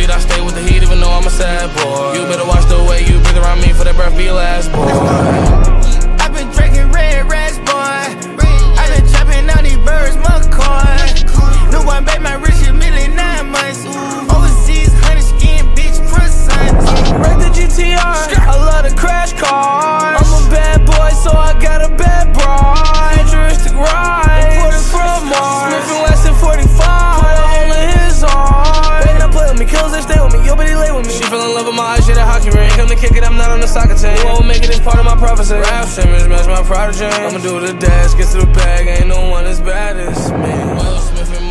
heat, I stay with the heat even though I'm a sad boy. You better watch the way you breathe around me for that breath be your last, boy. I've been drinking red rats, boy. I've been chopping out these birds, McCoy. No one babe, my rich shit, nearly 9 months. Overseas, honey skin, bitch, croissant. Wreck the GTR, I love the crash cars. I'm a bad boy, so I got a bad broad. Futuristic ride, imported from Mars. Smith and Wesson 45, put a hole in his arm. They not play with me, kills they stay with me, yo, but he lay with me. She fell in love with my eyes, she had a hockey ring. Come to kick it, I'm not on the soccer team. You won't make it, it's part of my prophecy. Rap Simmons, match my prodigy. I'ma do the dash, get to the bag, ain't no one as bad as me. Will Smith and